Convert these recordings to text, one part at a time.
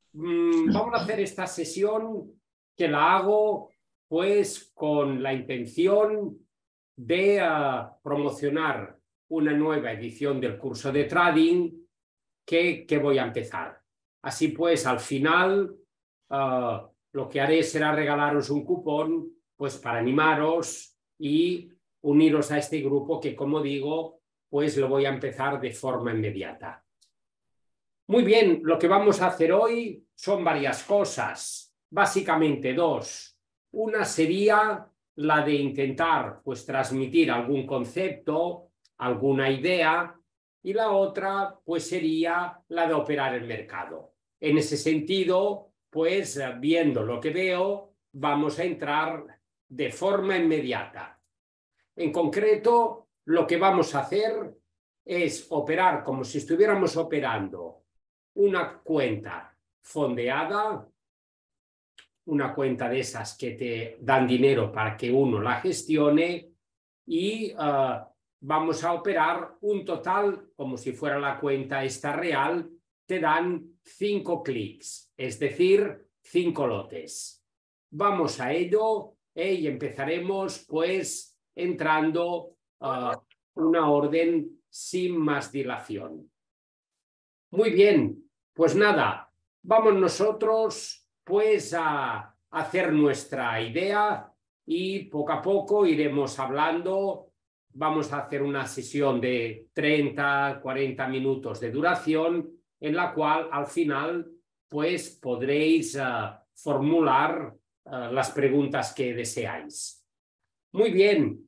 vamos a hacer esta sesión que la hago pues con la intención de promocionar una nueva edición del curso de trading que voy a empezar. Así pues, al final lo que haré será regalaros un cupón pues para animaros y uniros a este grupo que, como digo, pues lo voy a empezar de forma inmediata. Muy bien, lo que vamos a hacer hoy son varias cosas, básicamente dos. Una sería la de intentar pues transmitir algún concepto, alguna idea, y la otra pues sería la de operar el mercado. En ese sentido, pues viendo lo que veo, vamos a entrar de forma inmediata. En concreto, lo que vamos a hacer es operar como si estuviéramos operando una cuenta fondeada, una cuenta de esas que te dan dinero para que uno la gestione y vamos a operar un total, como si fuera la cuenta esta real, te dan 5 clics, es decir, 5 lotes. Vamos a ello y empezaremos pues entrando una orden sin más dilación. Muy bien, pues nada, vamos nosotros pues a hacer nuestra idea y poco a poco iremos hablando. Vamos a hacer una sesión de 30, 40 minutos de duración en la cual al final pues podréis formular las preguntas que deseáis. Muy bien.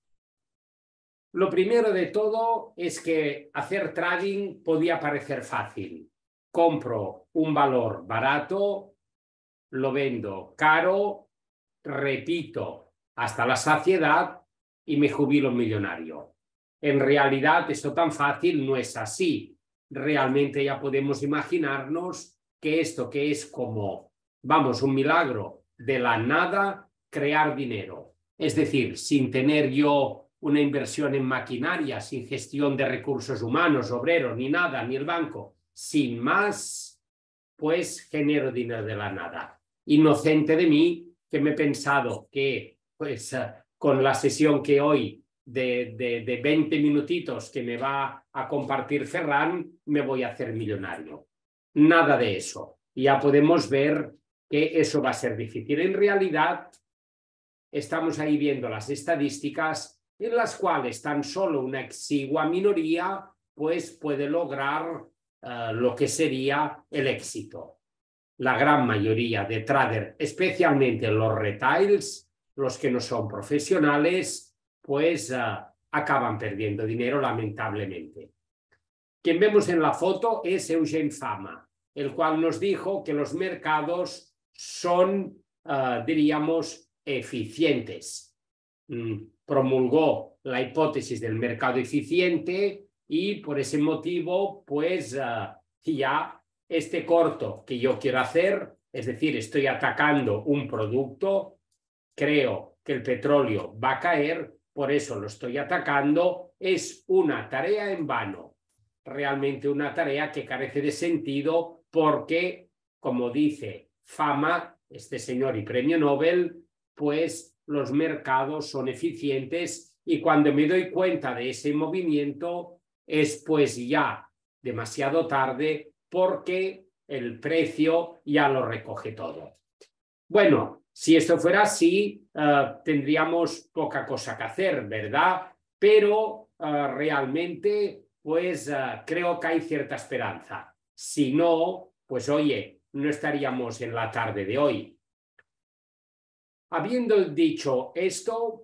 Lo primero de todo es que hacer trading podía parecer fácil. Compro un valor barato, lo vendo caro, repito hasta la saciedad y me jubilo millonario. En realidad, esto tan fácil no es así. Realmente ya podemos imaginarnos que esto que es como, vamos, un milagro de la nada, crear dinero. Es decir, sin tener yo una inversión en maquinaria, sin gestión de recursos humanos, obreros, ni nada, ni el banco, sin más, pues genero dinero de la nada. Inocente de mí, que me he pensado que pues con la sesión que hoy de 20 minutitos que me va a compartir Ferran, me voy a hacer millonario. Nada de eso. Ya podemos ver que eso va a ser difícil. En realidad, estamos ahí viendo las estadísticas en las cuales tan solo una exigua minoría pues puede lograr lo que sería el éxito. La gran mayoría de traders, especialmente los retails, los que no son profesionales, pues acaban perdiendo dinero lamentablemente. Quien vemos en la foto es Eugene Fama, el cual nos dijo que los mercados son, diríamos, eficientes. Promulgó la hipótesis del mercado eficiente y por ese motivo, pues ya este corto que yo quiero hacer, es decir, estoy atacando un producto, creo que el petróleo va a caer, por eso lo estoy atacando, es una tarea en vano, realmente una tarea que carece de sentido porque, como dice Fama, este señor y premio Nobel, pues los mercados son eficientes y cuando me doy cuenta de ese movimiento es pues ya demasiado tarde porque el precio ya lo recoge todo. Bueno, si esto fuera así, tendríamos poca cosa que hacer, ¿verdad? Pero realmente, pues creo que hay cierta esperanza. Si no, pues oye, no estaríamos en la tarde de hoy. Habiendo dicho esto,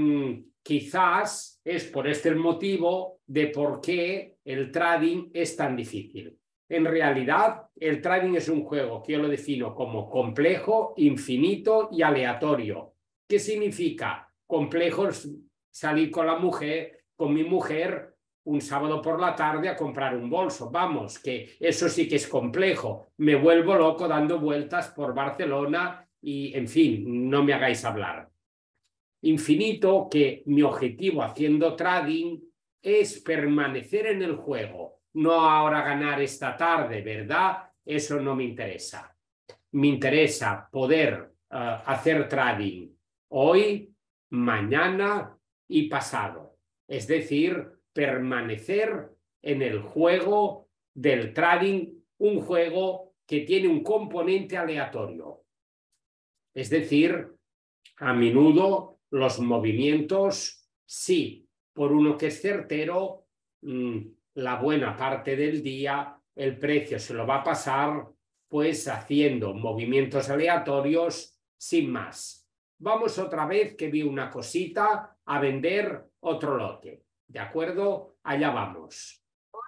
quizás es por este el motivo de por qué el trading es tan difícil. En realidad, el trading es un juego que yo lo defino como complejo, infinito y aleatorio. ¿Qué significa? Complejo es salir con mi mujer, un sábado por la tarde a comprar un bolso. Vamos, que eso sí que es complejo. Me vuelvo loco dando vueltas por Barcelona y, en fin, no me hagáis hablar. Infinito, que mi objetivo haciendo trading es permanecer en el juego, no ahora ganar esta tarde, ¿verdad? eso no me interesa. Me interesa poder hacer trading hoy, mañana y pasado. Es decir, permanecer en el juego del trading, un juego que tiene un componente aleatorio. Es decir, a menudo los movimientos, sí, por uno que es certero, la buena parte del día el precio se lo va a pasar pues haciendo movimientos aleatorios sin más. Vamos otra vez, que vi una cosita, a vender otro lote. ¿De acuerdo? Allá vamos.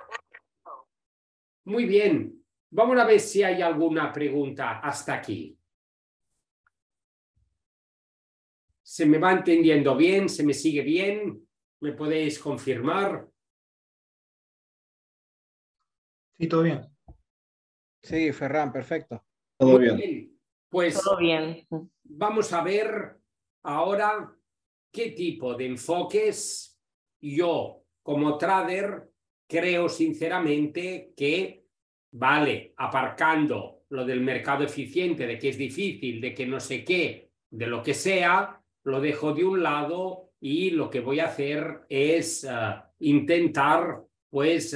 Muy bien. Vamos a ver si hay alguna pregunta hasta aquí. ¿Se me va entendiendo bien? ¿Se me sigue bien? ¿Me podéis confirmar? Sí, todo bien. Sí, Ferran, perfecto. Todo Muy bien. bien. Pues Todo bien. vamos a ver ahora qué tipo de enfoques yo, como trader, creo sinceramente que vale, aparcando lo del mercado eficiente, de que es difícil, de que no sé qué, de lo que sea, lo dejo de un lado y lo que voy a hacer es intentar, pues,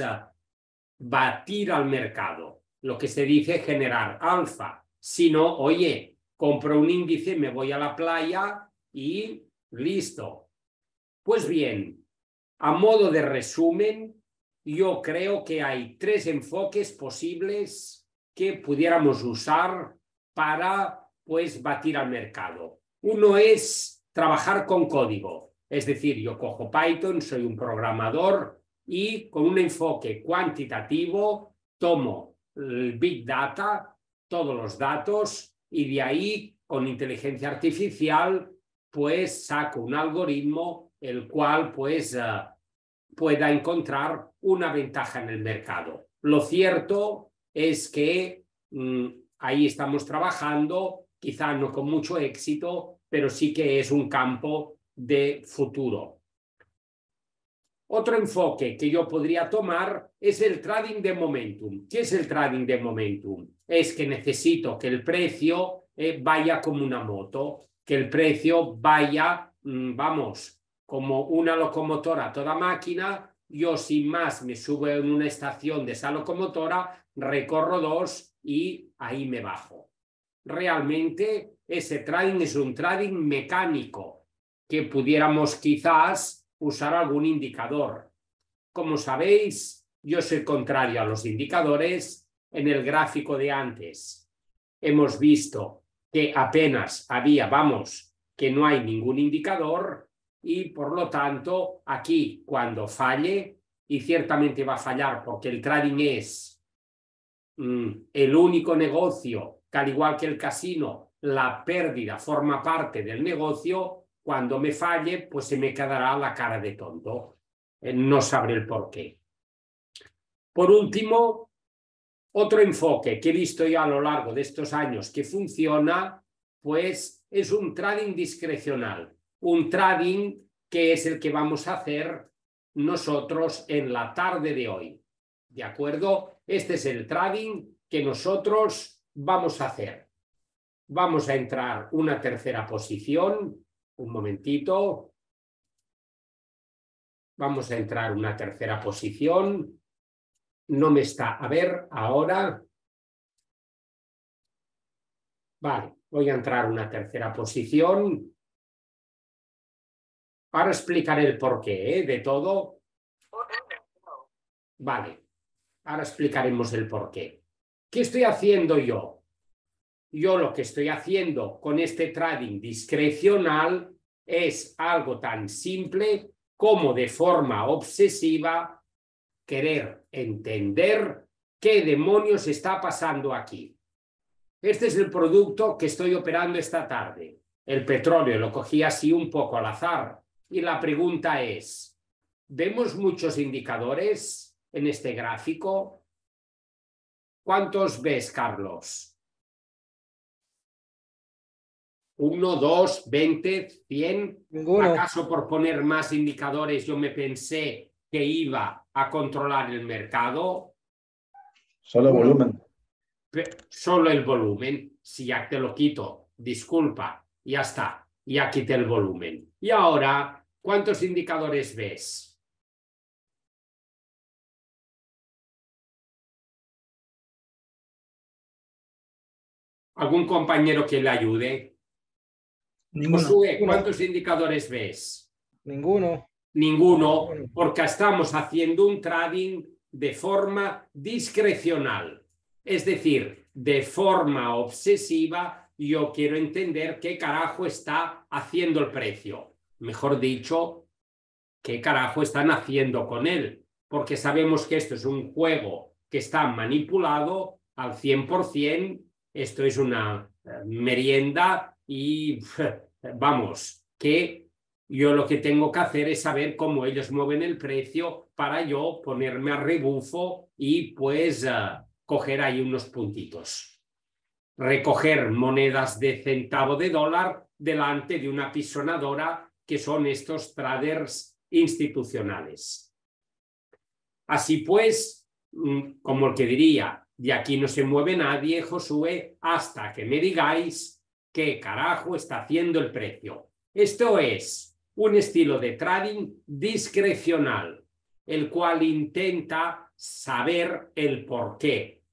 batir al mercado, lo que se dice generar alfa. Si no, oye, compro un índice, me voy a la playa y listo. Pues bien, a modo de resumen, yo creo que hay 3 enfoques posibles que pudiéramos usar para, pues, batir al mercado. Uno es trabajar con código, es decir, yo cojo Python, soy un programador y con un enfoque cuantitativo tomo el Big Data, todos los datos, y de ahí, con inteligencia artificial, pues saco un algoritmo el cual pues pueda encontrar una ventaja en el mercado. Lo cierto es que ahí estamos trabajando, quizá no con mucho éxito, pero sí que es un campo de futuro. Otro enfoque que yo podría tomar es el trading de momentum. ¿Qué es el trading de momentum? Es que necesito que el precio vaya como una moto, que el precio vaya, vamos, como una locomotora a toda máquina. Yo sin más me subo en una estación de esa locomotora, recorro 2 y ahí me bajo. Realmente ese trading es un trading mecánico que pudiéramos quizás usar algún indicador. Como sabéis, yo soy contrario a los indicadores. En el gráfico de antes hemos visto que apenas había, vamos, que no hay ningún indicador y por lo tanto aquí cuando falle, y ciertamente va a fallar porque el trading es el único negocio que, al igual que el casino, la pérdida forma parte del negocio. Cuando me falle, pues se me quedará la cara de tonto. No sabré el por qué. Por último, otro enfoque que he visto yo a lo largo de estos años que funciona, pues es un trading discrecional. Un trading que es el que vamos a hacer nosotros en la tarde de hoy. ¿De acuerdo? Este es el trading que nosotros vamos a hacer. Vamos a entrar una tercera posición. Un momentito. Vamos a entrar una tercera posición. No me está. A ver, ahora. Vale, voy a entrar una tercera posición. Ahora explicaré el porqué de todo. Vale, ahora explicaremos el porqué. ¿Qué estoy haciendo yo? Yo lo que estoy haciendo con este trading discrecional es algo tan simple como, de forma obsesiva, querer entender qué demonios está pasando aquí. Este es el producto que estoy operando esta tarde. El petróleo lo cogí así un poco al azar. Y la pregunta es, ¿vemos muchos indicadores en este gráfico? ¿Cuántos ves, Carlos? 1, 2, 20, 100. Ninguno. ¿Acaso por poner más indicadores yo me pensé que iba a controlar el mercado? Solo Uno. volumen. solo el volumen. Si ya te lo quito, disculpa, ya está, ya quité el volumen. Y ahora, ¿cuántos indicadores ves? ¿Algún compañero que le ayude? Ninguno. Josué, ¿cuántos indicadores ves? Ninguno. Ninguno, porque estamos haciendo un trading de forma discrecional. Es decir, de forma obsesiva, yo quiero entender qué carajo está haciendo el precio. Mejor dicho, qué carajo están haciendo con él. Porque sabemos que esto es un juego que está manipulado al 100%. Esto es una merienda y vamos, que yo lo que tengo que hacer es saber cómo ellos mueven el precio para yo ponerme a rebufo y pues coger ahí unos puntitos. Recoger monedas de centavo de dólar delante de una pisonadora que son estos traders institucionales. Así pues, como el que diría, de aquí no se mueve nadie, Josué, hasta que me digáis qué carajo está haciendo el precio. Esto es un estilo de trading discrecional, el cual intenta saber el porqué.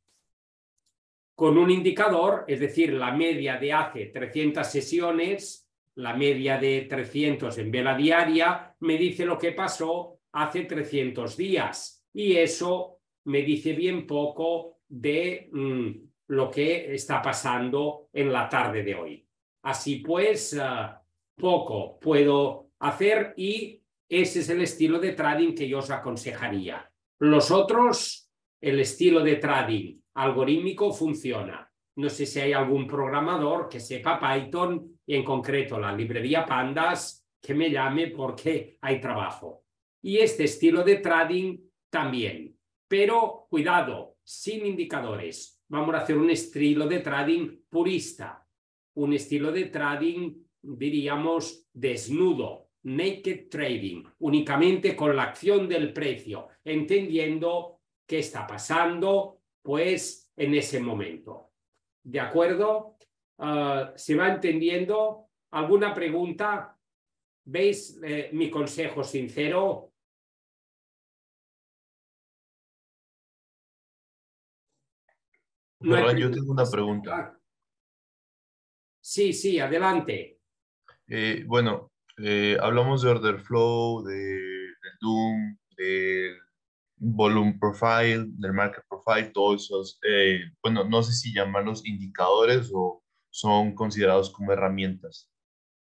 Con un indicador, es decir, la media de hace 300 sesiones, la media de 300 en vela diaria, me dice lo que pasó hace 300 días. Y eso me dice bien poco de lo que está pasando en la tarde de hoy. Así pues, poco puedo hacer y ese es el estilo de trading que yo os aconsejaría. Los otros, el estilo de trading algorítmico funciona. No sé si hay algún programador que sepa Python y en concreto la librería Pandas que me llame porque hay trabajo. Y este estilo de trading también. Pero cuidado, sin indicadores. Vamos a hacer un estilo de trading purista. Un estilo de trading, diríamos, desnudo. Naked trading. Únicamente con la acción del precio. Entendiendo qué está pasando, pues, en ese momento. ¿De acuerdo? ¿Se va entendiendo? ¿Alguna pregunta? ¿Veis mi consejo sincero? Ferran, yo tengo una pregunta. Sí, adelante. Bueno, hablamos de order flow, del Doom, del volume profile, del market profile, todos esos, bueno, no sé si llamarlos indicadores o son considerados como herramientas.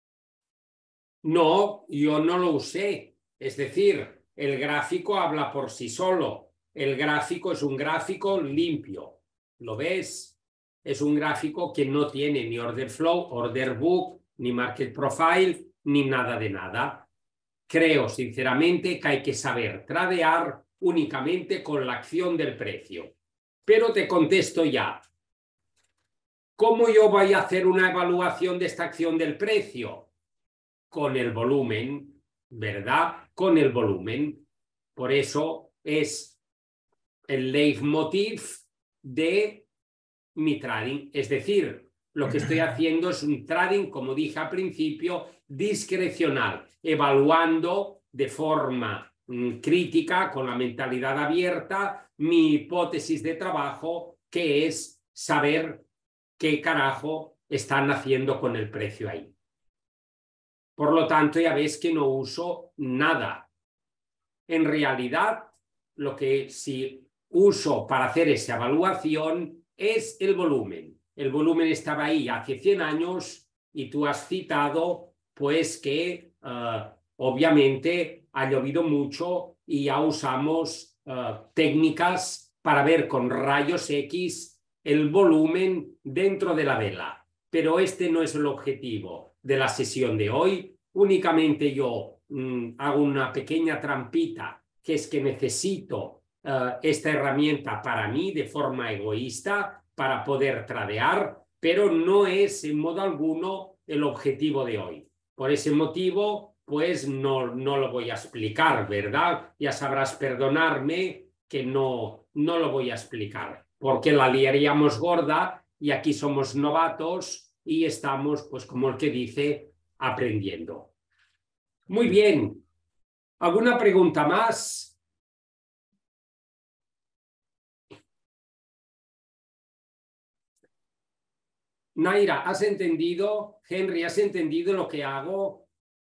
No, yo no lo usé. Es decir, el gráfico habla por sí solo. El gráfico es un gráfico limpio. ¿Lo ves? Es un gráfico que no tiene ni order flow, order book, ni market profile, ni nada de nada. Creo sinceramente que hay que saber tradear únicamente con la acción del precio. Pero te contesto ya. ¿Cómo yo voy a hacer una evaluación de esta acción del precio? Con el volumen, ¿verdad? Con el volumen. Por eso es el leitmotiv de mi trading. Es decir, lo que estoy haciendo es un trading, como dije al principio, discrecional, evaluando de forma crítica, con la mentalidad abierta, mi hipótesis de trabajo, que es saber qué carajo están haciendo con el precio ahí. Por lo tanto, ya ves que no uso nada. En realidad, lo que sí uso para hacer esa evaluación es el volumen. El volumen estaba ahí hace 100 años y tú has citado pues que obviamente ha llovido mucho y ya usamos técnicas para ver con rayos X el volumen dentro de la vela. Pero este no es el objetivo de la sesión de hoy. Únicamente yo hago una pequeña trampita, que es que necesito esta herramienta para mí de forma egoísta para poder tradear, pero no es en modo alguno el objetivo de hoy. Por ese motivo, pues no lo voy a explicar, ¿verdad? Ya sabrás perdonarme que no lo voy a explicar. porque la liaríamos gorda y aquí somos novatos y estamos, pues como el que dice, aprendiendo. Muy bien. ¿Alguna pregunta más? Naira, ¿has entendido? Henry, ¿has entendido lo que hago?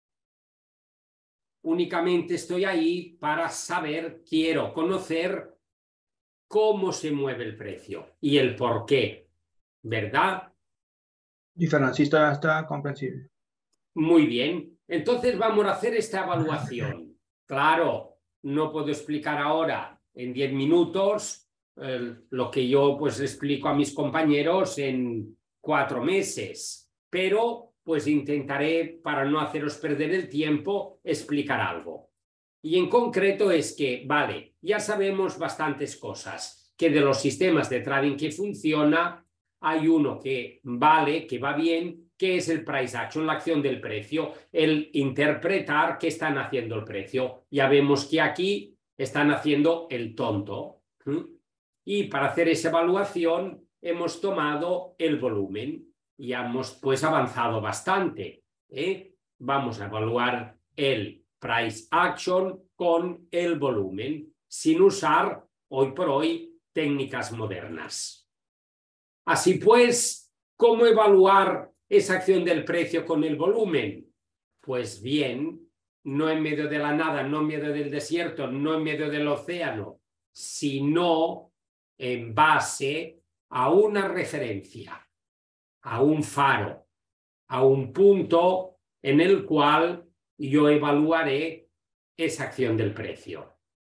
Únicamente estoy ahí para saber, quiero conocer cómo se mueve el precio y el por qué, ¿verdad? Y Ferran, sí está comprensible. Muy bien. Entonces vamos a hacer esta evaluación. Claro, no puedo explicar ahora en 10 minutos lo que yo pues explico a mis compañeros en 4 meses, pero pues intentaré, para no haceros perder el tiempo, explicar algo. Y en concreto es que, vale, ya sabemos bastantes cosas, que de los sistemas de trading que funciona, hay uno que vale, que va bien, que es el price action, la acción del precio, el interpretar qué están haciendo el precio. Ya vemos que aquí están haciendo el tonto. Y para hacer esa evaluación hemos tomado el volumen y hemos pues avanzado bastante. Vamos a evaluar el price action con el volumen, sin usar hoy por hoy técnicas modernas. Así pues, ¿cómo evaluar esa acción del precio con el volumen? Pues bien, no en medio de la nada, no en medio del desierto, no en medio del océano, sino en base a una referencia, a un faro, a un punto en el cual yo evaluaré esa acción del precio.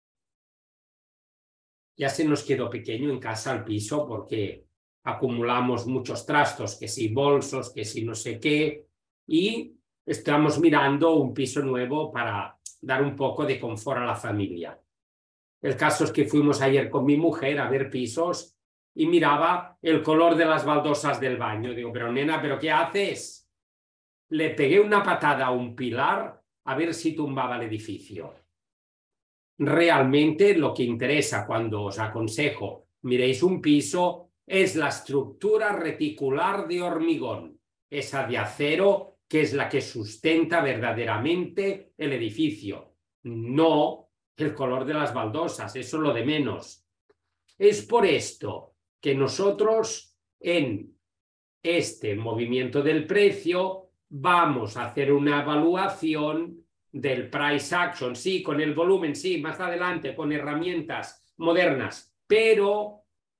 Ya se nos quedó pequeño en casa el piso porque acumulamos muchos trastos, que si bolsos, que si no sé qué, y estamos mirando un piso nuevo para dar un poco de confort a la familia. El caso es que fuimos ayer con mi mujer a ver pisos y miraba el color de las baldosas del baño. Digo, pero nena, ¿pero qué haces? Le pegué una patada a un pilar a ver si tumbaba el edificio. Realmente lo que interesa cuando os aconsejo miréis un piso es la estructura reticular de hormigón, esa de acero que es la que sustenta verdaderamente el edificio, no el color de las baldosas, eso es lo de menos. Es por esto que nosotros en este movimiento del precio vamos a hacer una evaluación del price action, sí, con el volumen, sí, más adelante, con herramientas modernas, pero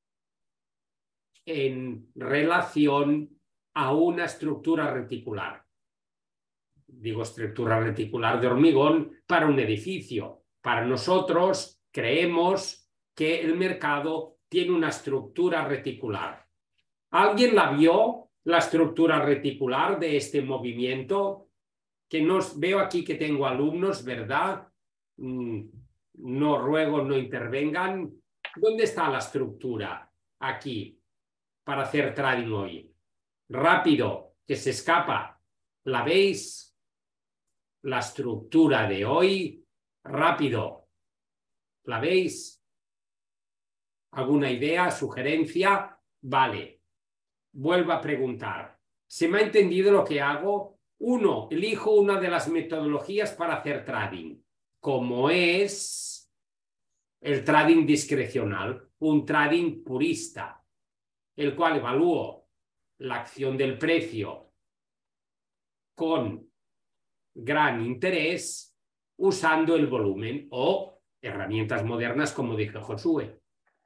en relación a una estructura reticular. Digo estructura reticular de hormigón para un edificio. Para nosotros creemos que el mercado tiene una estructura reticular. ¿Alguien la vio, la estructura reticular de este movimiento? Que veo aquí que tengo alumnos, ¿verdad? No ruego, no intervengan. ¿Dónde está la estructura? Aquí, para hacer trading hoy. Rápido, que se escapa. ¿La veis? La estructura de hoy. Rápido. ¿La veis? ¿Alguna idea, sugerencia? Vale. Vuelvo a preguntar. ¿Se me ha entendido lo que hago? Uno, elijo una de las metodologías para hacer trading, como es el trading discrecional, un trading purista, el cual evalúo la acción del precio con gran interés usando el volumen o herramientas modernas, como dijo Josué.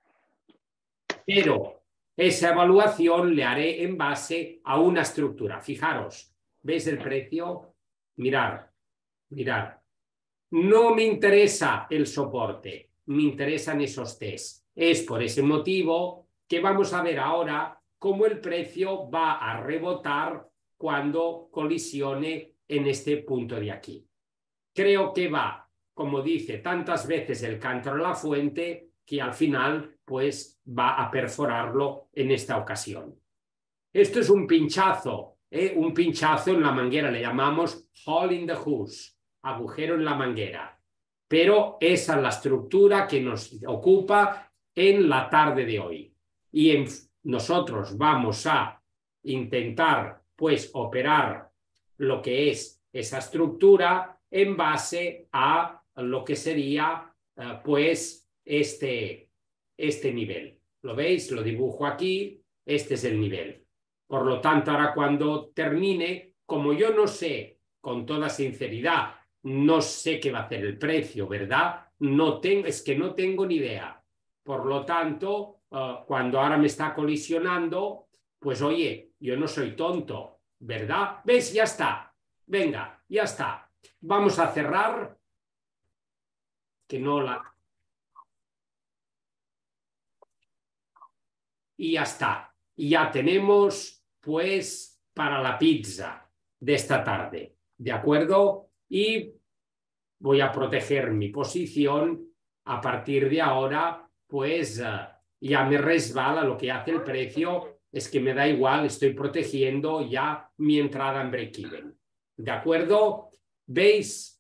Pero esa evaluación le haré en base a una estructura. Fijaros, ¿veis el precio? Mirar, mirar. No me interesa el soporte, me interesan esos test. Es por ese motivo que vamos a ver ahora cómo el precio va a rebotar cuando colisione en este punto de aquí. Creo que va, como dice tantas veces el cántaro a la fuente, que al final pues va a perforarlo en esta ocasión. Esto es un pinchazo en la manguera, le llamamos hole in the hose, agujero en la manguera. Pero esa es la estructura que nos ocupa en la tarde de hoy. y nosotros vamos a intentar pues operar lo que es esa estructura en base a lo que sería pues este nivel. ¿Lo veis? Lo dibujo aquí, este es el nivel. Por lo tanto, ahora cuando termine, como yo no sé, con toda sinceridad, no sé qué va a hacer el precio, ¿verdad? Es que no tengo ni idea. Por lo tanto, cuando ahora me está colisionando, pues oye, yo no soy tonto, ¿verdad? ¿Ves? Ya está. Venga, ya está. Vamos a cerrar. Que no la... Y ya está. Y ya tenemos, pues, para la pizza de esta tarde. ¿De acuerdo? Y voy a proteger mi posición. A partir de ahora, pues, ya me resbala lo que hace el precio. Es que me da igual, estoy protegiendo ya mi entrada en break-even. ¿De acuerdo? ¿Veis?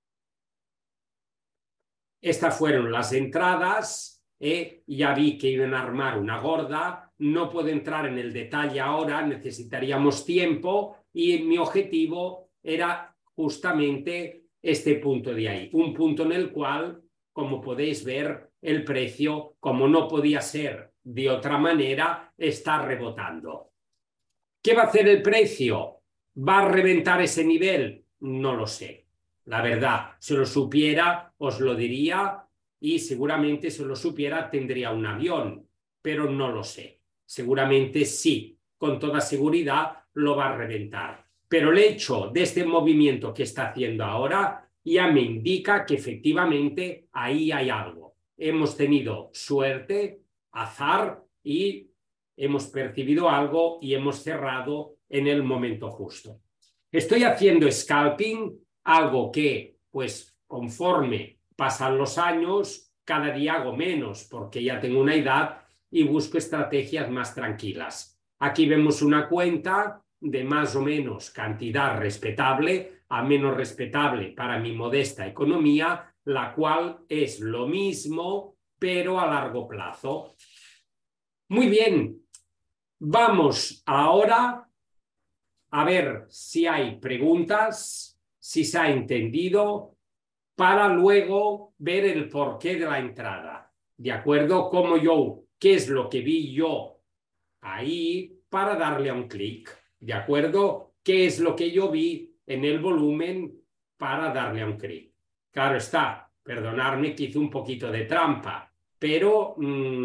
Estas fueron las entradas. Ya vi que iban a armar una gorda. No puedo entrar en el detalle ahora, necesitaríamos tiempo y mi objetivo era justamente este punto de ahí. Un punto en el cual, como podéis ver, el precio, como no podía ser de otra manera, está rebotando. ¿Qué va a hacer el precio? ¿Va a reventar ese nivel? No lo sé. La verdad, si lo supiera, os lo diría y seguramente si lo supiera tendría un avión, pero no lo sé. Seguramente sí, con toda seguridad lo va a reventar. Pero el hecho de este movimiento que está haciendo ahora ya me indica que efectivamente ahí hay algo. Hemos tenido suerte, azar y hemos percibido algo y hemos cerrado en el momento justo. Estoy haciendo scalping, algo que, pues, conforme pasan los años, cada día hago menos porque ya tengo una edad y busco estrategias más tranquilas. Aquí vemos una cuenta de más o menos cantidad respetable a menos respetable para mi modesta economía, la cual es lo mismo, pero a largo plazo. Muy bien, vamos ahora a ver si hay preguntas, si se ha entendido, para luego ver el porqué de la entrada. ¿De acuerdo? ¿Qué es lo que vi yo ahí para darle a un clic? ¿De acuerdo? ¿Qué es lo que yo vi en el volumen para darle a un clic? Claro está, perdonadme que hice un poquito de trampa, pero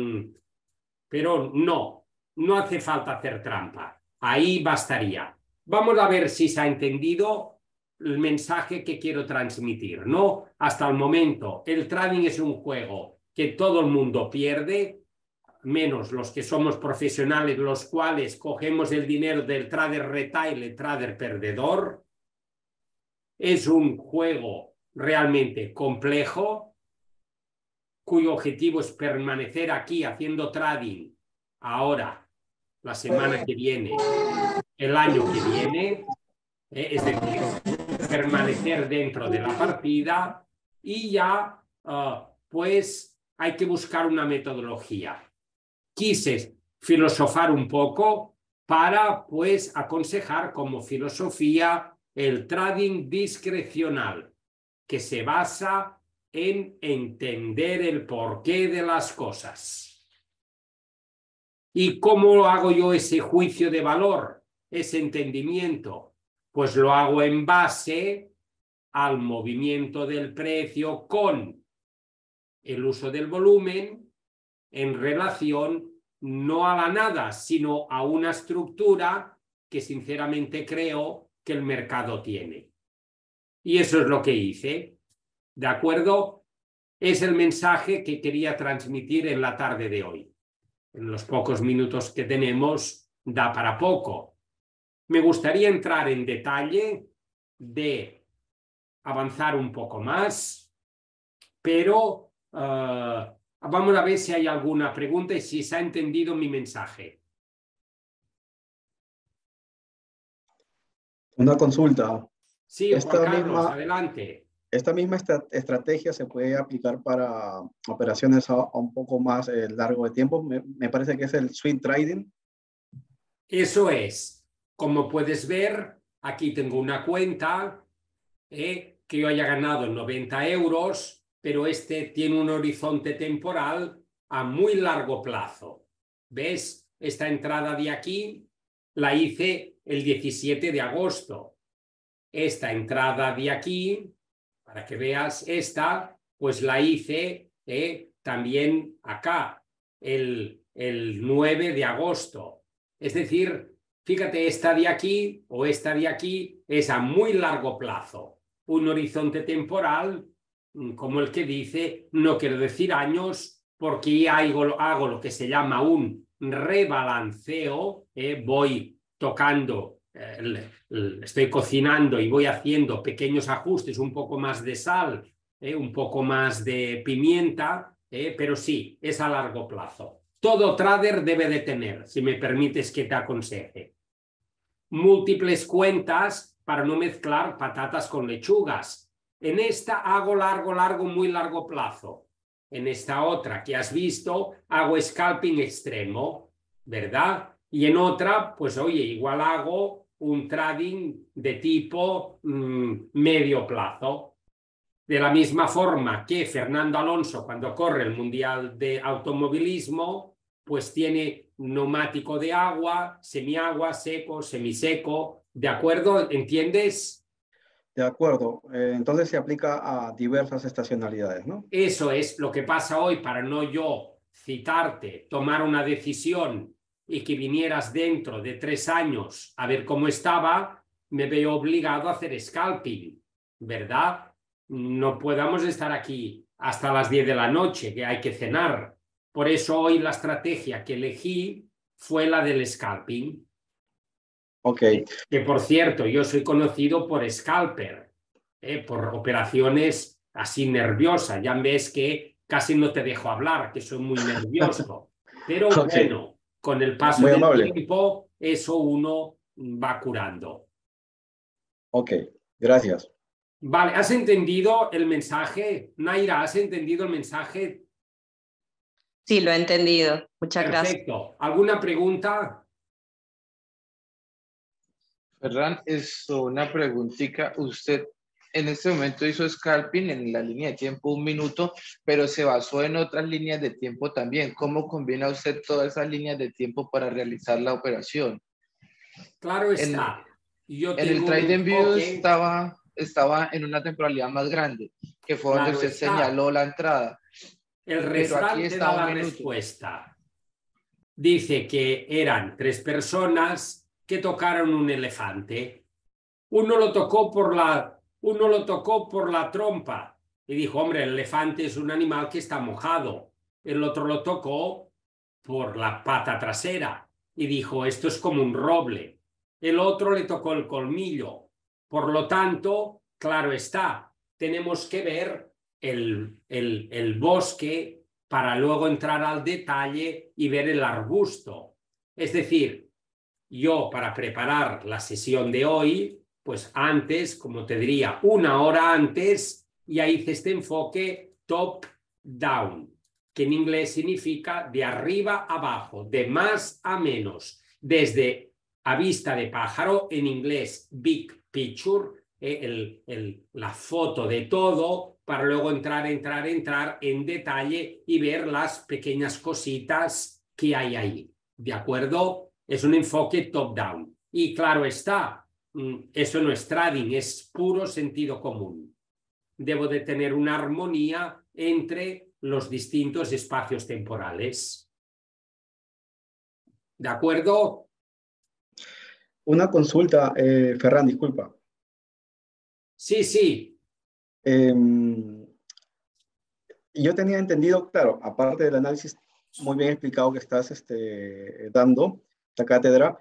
no hace falta hacer trampa. Ahí bastaría. Vamos a ver si se ha entendido el mensaje que quiero transmitir, ¿no? Hasta el momento, el trading es un juego que todo el mundo pierde, menos los que somos profesionales, los cuales cogemos el dinero del trader retail, el trader perdedor. Es un juego realmente complejo, cuyo objetivo es permanecer aquí haciendo trading ahora, la semana que viene, el año que viene, es decir, permanecer dentro de la partida y ya, pues, hay que buscar una metodología. Quise filosofar un poco para, pues, aconsejar como filosofía el trading discrecional, que se basa en entender el porqué de las cosas. ¿Y cómo hago yo ese juicio de valor, ese entendimiento? Pues lo hago en base al movimiento del precio con el uso del volumen en relación no a la nada, sino a una estructura que sinceramente creo que el mercado tiene. Y eso es lo que hice. ¿De acuerdo? Es el mensaje que quería transmitir en la tarde de hoy. En los pocos minutos que tenemos, da para poco. Me gustaría entrar en detalle de avanzar un poco más, pero vamos a ver si hay alguna pregunta y si se ha entendido mi mensaje. Una consulta. Sí, Juan Esta Carlos, misma, adelante. Esta misma estrategia se puede aplicar para operaciones a un poco más largo de tiempo. Me parece que es el swing trading. Eso es. Como puedes ver, aquí tengo una cuenta que yo haya ganado 90 euros, pero este tiene un horizonte temporal a muy largo plazo. ¿Ves? Esta entrada de aquí la hice el 17 de agosto. Esta entrada de aquí, para que veas esta, pues la hice también acá, el 9 de agosto. Es decir, fíjate, esta de aquí o esta de aquí es a muy largo plazo. Un horizonte temporal, como el que dice, no quiero decir años, porque hago lo que se llama un rebalanceo, voy tocando, estoy cocinando y voy haciendo pequeños ajustes, un poco más de sal, un poco más de pimienta, pero sí, es a largo plazo. Todo trader debe de tener, si me permites que te aconseje, múltiples cuentas para no mezclar patatas con lechugas. En esta hago largo, muy largo plazo. En esta otra que has visto, hago scalping extremo, ¿verdad? Y en otra, pues oye, igual hago un trading de tipo medio plazo. De la misma forma que Fernando Alonso, cuando corre el Mundial de Automovilismo, pues tiene neumático de agua, semiagua, seco, semiseco, ¿de acuerdo? ¿Entiendes? De acuerdo. Entonces se aplica a diversas estacionalidades, ¿no? Eso es lo que pasa hoy, para no yo citarte, tomar una decisión y que vinieras dentro de 3 años a ver cómo estaba, me veo obligado a hacer scalping, ¿verdad? No podamos estar aquí hasta las 10 de la noche, que hay que cenar. Por eso hoy la estrategia que elegí fue la del scalping. Ok. Que por cierto, yo soy conocido por scalper, por operaciones así nerviosas. Ya ves que casi no te dejo hablar, que soy muy nervioso. Pero Okay. bueno, con el paso Muy del amable. tiempo, eso uno va curando. Ok, gracias. Vale, ¿has entendido el mensaje? Naira, ¿has entendido el mensaje? Sí, lo he entendido. Muchas gracias. Perfecto. ¿Alguna pregunta? Ferran, una preguntita. Usted en este momento hizo scalping en la línea de tiempo 1 minuto, pero se basó en otras líneas de tiempo también. ¿Cómo combina usted todas esas líneas de tiempo para realizar la operación? Claro está. Yo En el tengo un TradingView enfoque. estaba en una temporalidad más grande, que fue donde Claro usted está. señaló la entrada. El Pero aquí refrán te está da 1 la minuto. respuesta. Dice que eran 3 personas que tocaron un elefante. Uno lo tocó por la trompa y dijo, hombre, el elefante es un animal que está mojado. El otro lo tocó por la pata trasera y dijo, esto es como un roble. El otro le tocó el colmillo. Por lo tanto, claro está, tenemos que ver el bosque para luego entrar al detalle y ver el arbusto. Es decir, yo para preparar la sesión de hoy, pues antes, como te diría, 1 hora antes, ya hice este enfoque top-down, que en inglés significa de arriba a abajo, de más a menos, desde a vista de pájaro, en inglés big picture, la foto de todo, para luego entrar en detalle y ver las pequeñas cositas que hay ahí. ¿De acuerdo? Es un enfoque top-down. Y claro está, eso no es trading, es puro sentido común. Debo de tener una armonía entre los distintos espacios temporales. ¿De acuerdo? Una consulta, Ferran, disculpa. Sí, sí. Yo tenía entendido, claro, aparte del análisis muy bien explicado que estás dando, la cátedra,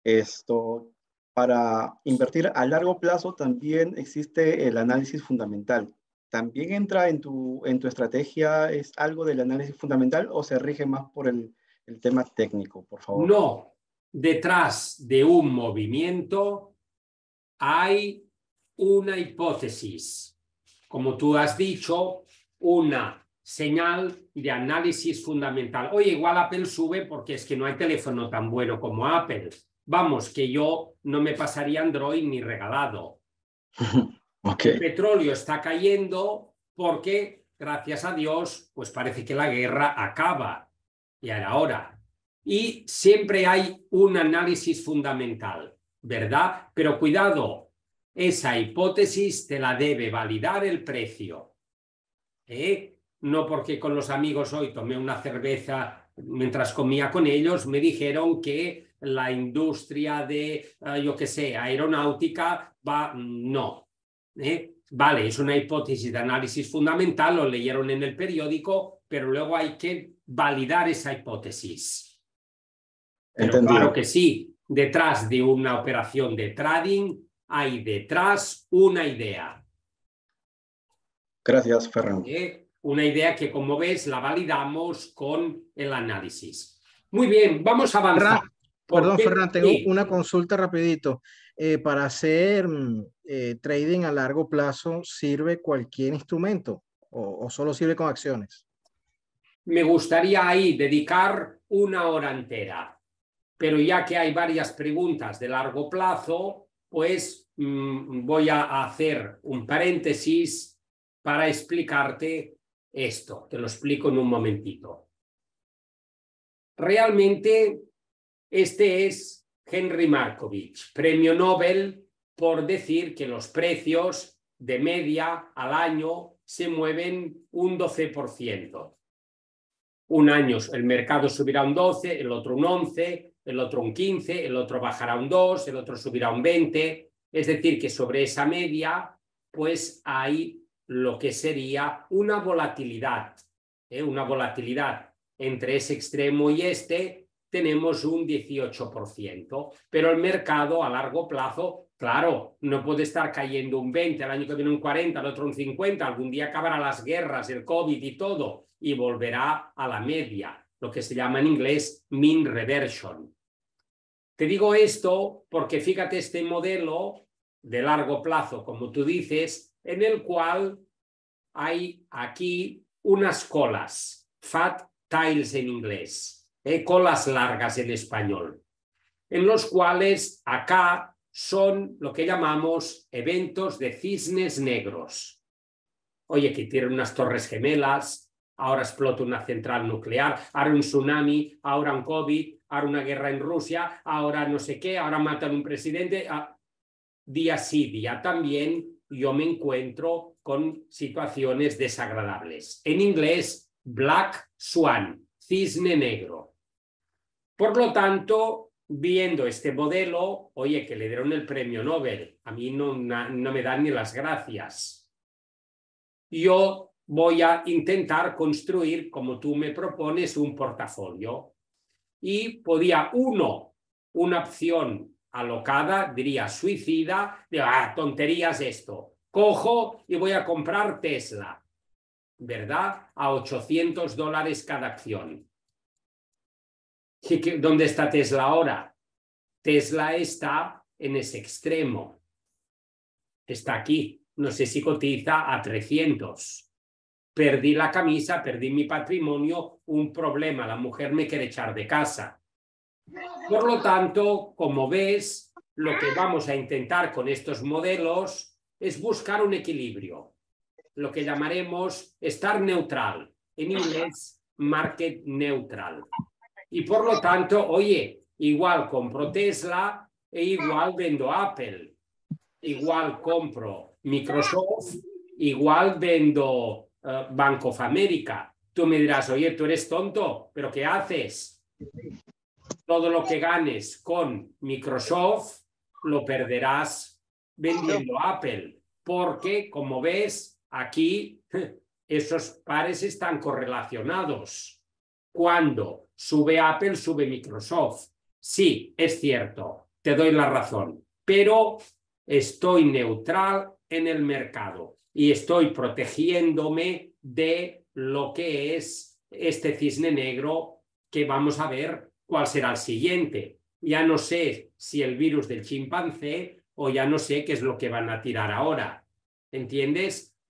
para invertir a largo plazo también existe el análisis fundamental. ¿También entra en tu estrategia, es algo del análisis fundamental o se rige más por el tema técnico, por favor? No, detrás de un movimiento hay una hipótesis. como tú has dicho, una señal de análisis fundamental. Oye, igual Apple sube porque es que no hay teléfono tan bueno como Apple. Vamos, que yo no me pasaría Android ni regalado. Okay. El petróleo está cayendo porque, gracias a Dios, pues parece que la guerra acaba. Y ahora. Y siempre hay un análisis fundamental, ¿verdad? Pero cuidado, esa hipótesis te la debe validar el precio. No porque con los amigos hoy tomé una cerveza mientras comía con ellos, me dijeron que la industria de, yo qué sé, aeronáutica va, no. Vale, es una hipótesis de análisis fundamental, lo leyeron en el periódico, pero luego hay que validar esa hipótesis. Pero Entendido. claro que sí, detrás de una operación de trading hay detrás una idea. Gracias, Ferran. Una idea que, como ves, la validamos con el análisis. Muy bien, vamos a avanzar. Perdón, Ferran, tengo Sí. una consulta rapidito. Para hacer trading a largo plazo, ¿sirve cualquier instrumento o solo sirve con acciones? Me gustaría ahí dedicar una hora entera, pero ya que hay varias preguntas de largo plazo, pues voy a hacer un paréntesis para explicarte esto. Te lo explico en un momentito. Realmente, este es Henry Markovich, premio Nobel por decir que los precios de media al año se mueven un 12%. Un año el mercado subirá un 12, el otro un 11, el otro un 15, el otro bajará un 2, el otro subirá un 20. Es decir, que sobre esa media, pues hay lo que sería una volatilidad. Una volatilidad entre ese extremo y este, tenemos un 18%. Pero el mercado a largo plazo, claro, no puede estar cayendo un 20, el año que viene un 40, el otro un 50, algún día acabará las guerras, el COVID y todo, y volverá a la media, lo que se llama en inglés mean reversion. Te digo esto porque fíjate este modelo de largo plazo, como tú dices, en el cual hay aquí unas colas, fat tails en inglés, colas largas en español, en los cuales acá son lo que llamamos eventos de cisnes negros. Oye, que tienen unas torres gemelas, ahora explota una central nuclear, ahora un tsunami, ahora un COVID, ahora una guerra en Rusia, ahora no sé qué, ahora matan un presidente. Día sí, día también yo me encuentro con situaciones desagradables. En inglés, Black Swan, cisne negro. Por lo tanto, viendo este modelo, oye, que le dieron el premio Nobel, a mí no me dan ni las gracias. Yo voy a intentar construir, como tú me propones, un portafolio. Y podía, una opción alocada, diría suicida, de tonterías esto. Cojo y voy a comprar Tesla, ¿verdad? A $800 cada acción. ¿Dónde está Tesla ahora? Tesla está en ese extremo. Está aquí. No sé si cotiza a 300. Perdí la camisa, perdí mi patrimonio, un problema. La mujer me quiere echar de casa. Por lo tanto, como ves, lo que vamos a intentar con estos modelos es buscar un equilibrio. Lo que llamaremos estar neutral. En inglés, market neutral. Y por lo tanto, oye, igual compro Tesla e igual vendo Apple. Igual compro Microsoft, igual vendo Bank of America. Tú me dirás, oye, tú eres tonto, ¿pero qué haces? Todo lo que ganes con Microsoft lo perderás vendiendo Apple, porque, como ves, aquí esos pares están correlacionados. Cuando sube Apple, sube Microsoft. Sí, es cierto, te doy la razón, pero estoy neutral en el mercado y estoy protegiéndome de lo que es este cisne negro que vamos a ver cuál será el siguiente. Ya no sé si el virus del chimpancé o ya no sé qué es lo que van a tirar ahora. ¿Entiendes?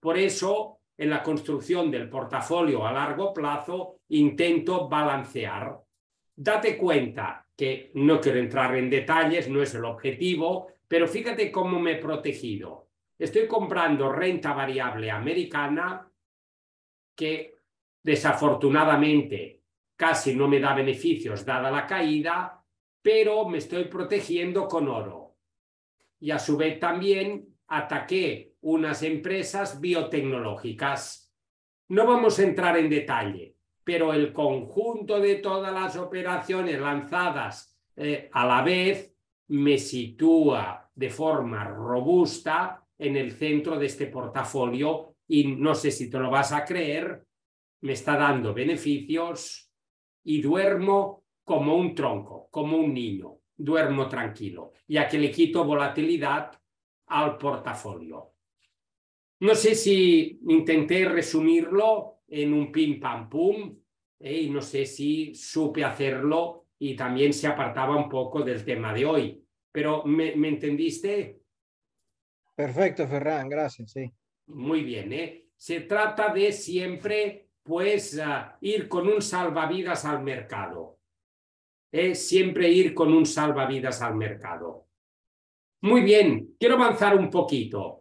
Por eso, en la construcción del portafolio a largo plazo, intento balancear. Date cuenta que no quiero entrar en detalles, no es el objetivo, pero fíjate cómo me he protegido. Estoy comprando renta variable americana que desafortunadamente casi no me da beneficios dada la caída, pero me estoy protegiendo con oro. Y a su vez también ataqué unas empresas biotecnológicas. No vamos a entrar en detalle, pero el conjunto de todas las operaciones lanzadas a la vez me sitúa de forma robusta en el centro de este portafolio y no sé si te lo vas a creer, me está dando beneficios y duermo como un tronco, como un niño, duermo tranquilo, ya que le quito volatilidad al portafolio. No sé si intenté resumirlo en un pim pam pum y no sé si supe hacerlo y también se apartaba un poco del tema de hoy, pero ¿me entendiste? Perfecto, Ferran, gracias, sí. Muy bien, Se trata de siempre, pues, ir con un salvavidas al mercado. Siempre ir con un salvavidas al mercado. Muy bien, quiero avanzar un poquito.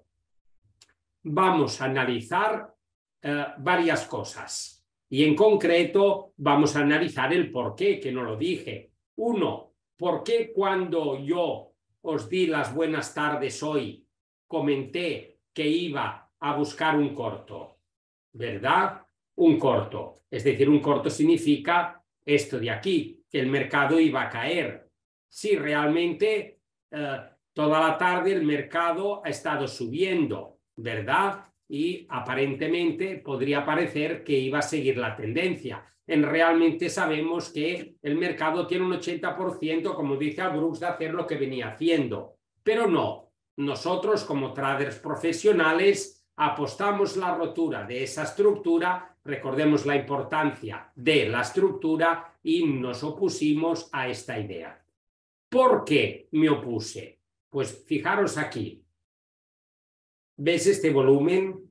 Vamos a analizar varias cosas. Y en concreto, vamos a analizar el por qué, que no lo dije. Uno, ¿por qué cuando yo os di las buenas tardes hoy, comenté que iba a buscar un corto? ¿Verdad? Un corto. Es decir, un corto significa esto de aquí, que el mercado iba a caer. Sí, realmente toda la tarde el mercado ha estado subiendo, ¿verdad? Y aparentemente podría parecer que iba a seguir la tendencia. Realmente sabemos que el mercado tiene un 80%, como dice Al Brooks, de hacer lo que venía haciendo. Pero no, nosotros como traders profesionales apostamos la rotura de esa estructura, recordemos la importancia de la estructura y nos opusimos a esta idea. ¿Por qué me opuse? Pues fijaros aquí. ¿Ves este volumen?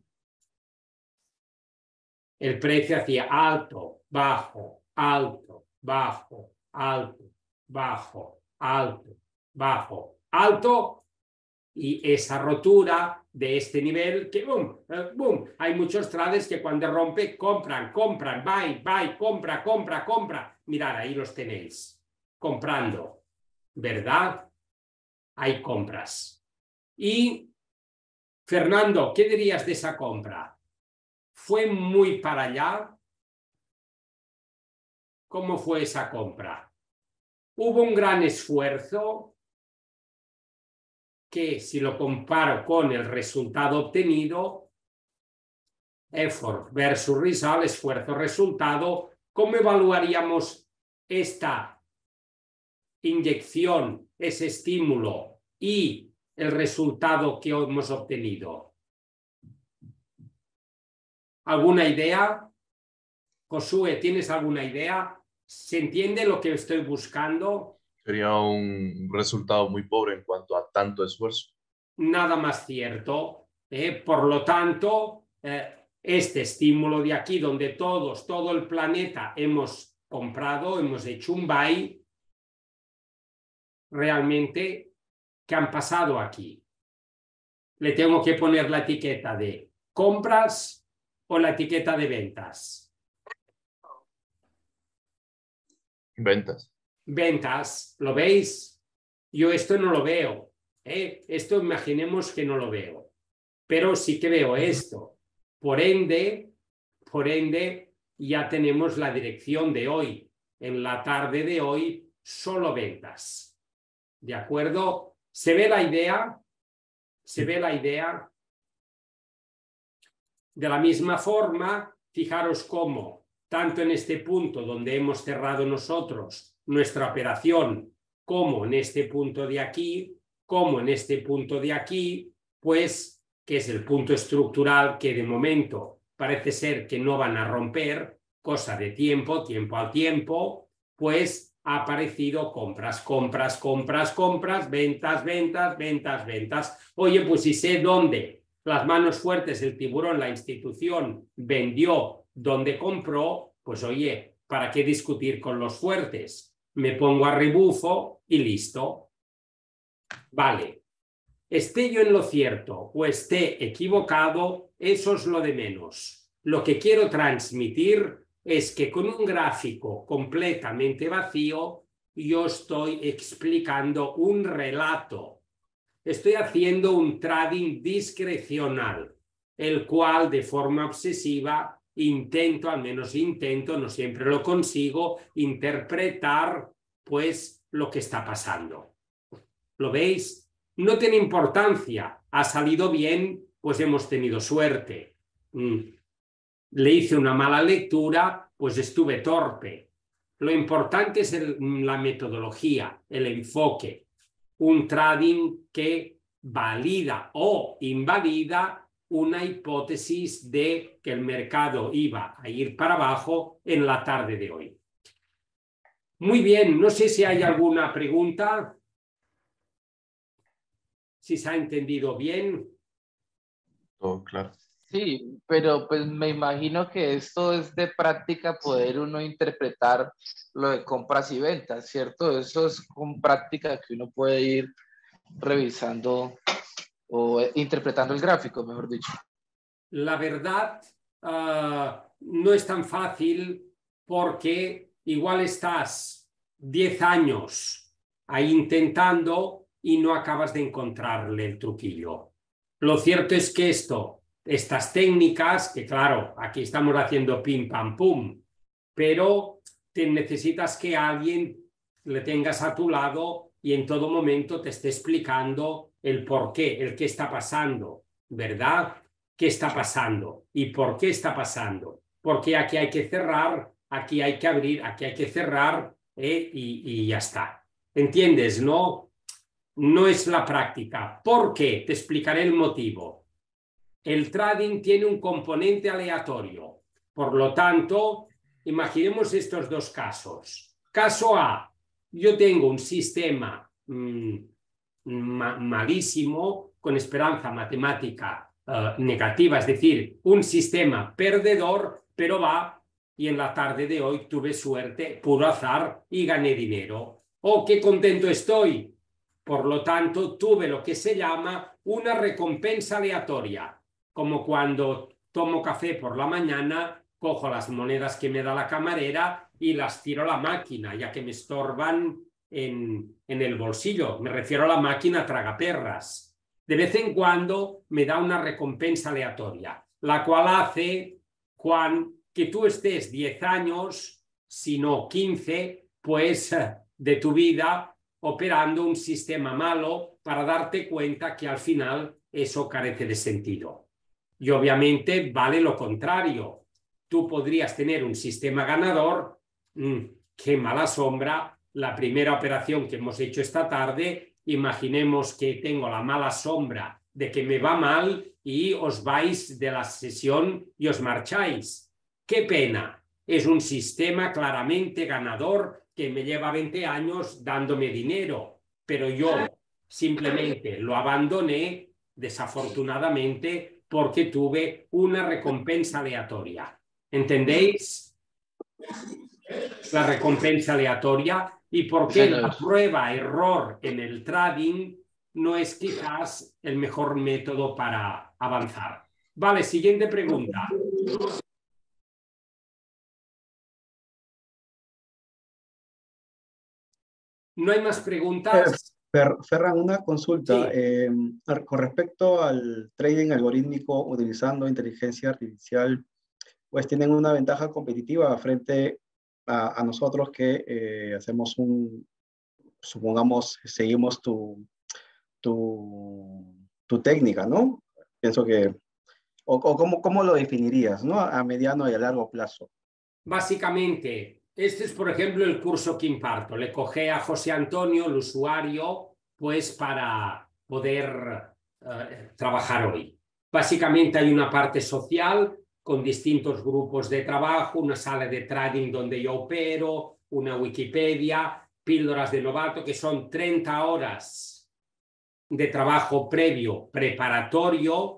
El precio hacía alto, bajo, alto, bajo, alto, bajo, alto, bajo, alto. Y esa rotura de este nivel, que boom, boom. Hay muchos traders que cuando rompe, compran, buy, compra. Mirad, ahí los tenéis, comprando, ¿verdad? Hay compras. Y, Fernando, ¿qué dirías de esa compra? ¿Fue muy para allá? ¿Cómo fue esa compra? ¿Hubo un gran esfuerzo? Que si lo comparo con el resultado obtenido, effort versus result, esfuerzo-resultado, ¿cómo evaluaríamos esta inyección, ese estímulo y el resultado que hemos obtenido? ¿Alguna idea? Josué, ¿tienes alguna idea? ¿Se entiende lo que estoy buscando? Sería un resultado muy pobre en cuanto a tanto esfuerzo. Nada más cierto. Por lo tanto, este estímulo de aquí, donde todo el planeta hemos comprado, hemos hecho un buy, realmente, ¿qué han pasado aquí? Le tengo que poner la etiqueta de compras o la etiqueta de ventas. Ventas. Ventas, ¿lo veis? Yo esto no lo veo. Esto imaginemos que no lo veo. Pero sí que veo esto. Por ende, ya tenemos la dirección de hoy. En la tarde de hoy, solo ventas. ¿De acuerdo? ¿Se ve la idea? ¿Se ve la idea? De la misma forma, fijaros cómo, tanto en este punto donde hemos cerrado nosotros nuestra operación, como en este punto de aquí, como en este punto de aquí, pues, que es el punto estructural que de momento parece ser que no van a romper, cosa de tiempo al tiempo, pues ha aparecido compras, ventas. Oye, pues si sé dónde las manos fuertes, el tiburón, la institución vendió donde compró, pues oye, ¿para qué discutir con los fuertes? Me pongo a rebufo y listo. Vale. Esté yo en lo cierto o esté equivocado, eso es lo de menos. Lo que quiero transmitir es que con un gráfico completamente vacío, yo estoy explicando un relato. Estoy haciendo un trading discrecional, el cual de forma obsesiva intento, al menos intento, no siempre lo consigo, interpretar pues lo que está pasando. ¿Lo veis? No tiene importancia. Ha salido bien, pues hemos tenido suerte. Le hice una mala lectura, pues estuve torpe. Lo importante es la metodología, el enfoque. Un trading que valida o invalida una hipótesis de que el mercado iba a ir para abajo en la tarde de hoy. Muy bien, no sé si hay alguna pregunta. Si se ha entendido bien. Todo claro. Sí, pero pues me imagino que esto es de práctica poder uno interpretar lo de compras y ventas, ¿cierto? Eso es con práctica que uno puede ir revisando o interpretando el gráfico, mejor dicho. La verdad, no es tan fácil porque igual estás 10 años ahí intentando y no acabas de encontrarle el truquillo. Lo cierto es que estas técnicas, que claro, aquí estamos haciendo pim, pam, pum, pero te necesitas que alguien le tengas a tu lado y en todo momento te esté explicando el por qué, el qué está pasando, ¿verdad? ¿Qué está pasando? ¿Y por qué está pasando? Porque aquí hay que cerrar, aquí hay que abrir, aquí hay que cerrar y ya está. ¿Entiendes? No es la práctica. ¿Por qué? Te explicaré el motivo. El trading tiene un componente aleatorio. Por lo tanto, imaginemos estos dos casos. Caso A, yo tengo un sistema malísimo con esperanza matemática negativa, es decir, un sistema perdedor, pero va y en la tarde de hoy tuve suerte, puro azar y gané dinero. ¡Oh, qué contento estoy! Por lo tanto, tuve lo que se llama una recompensa aleatoria, como cuando tomo café por la mañana, cojo las monedas que me da la camarera y las tiro a la máquina, ya que me estorban en el bolsillo. Me refiero a la máquina tragaperras. De vez en cuando me da una recompensa aleatoria, la cual hace, Juan, que tú estés 10 años, si no 15, pues de tu vida operando un sistema malo para darte cuenta que al final eso carece de sentido. Y obviamente vale lo contrario. Tú podrías tener un sistema ganador, qué mala sombra, la primera operación que hemos hecho esta tarde, imaginemos que tengo la mala sombra de que me va mal y os vais de la sesión y os marcháis. ¡Qué pena! Es un sistema claramente ganador que me lleva 20 años dándome dinero, pero yo simplemente lo abandoné, desafortunadamente, porque tuve una recompensa aleatoria. ¿Entendéis? La recompensa aleatoria y por qué la prueba-error en el trading no es quizás el mejor método para avanzar. Vale, siguiente pregunta. ¿No hay más preguntas? Ferran, una consulta. Sí. Con respecto al trading algorítmico utilizando inteligencia artificial, pues tienen una ventaja competitiva frente a nosotros que hacemos supongamos, seguimos tu técnica, ¿no? Pienso que, ¿cómo lo definirías, ¿no? A mediano y a largo plazo. Básicamente, este es, por ejemplo, el curso que imparto. Le cogí a José Antonio, el usuario, pues para poder trabajar hoy. Básicamente hay una parte social con distintos grupos de trabajo, una sala de trading donde yo opero, una Wikipedia, píldoras de novato, que son 30 horas de trabajo previo, preparatorio,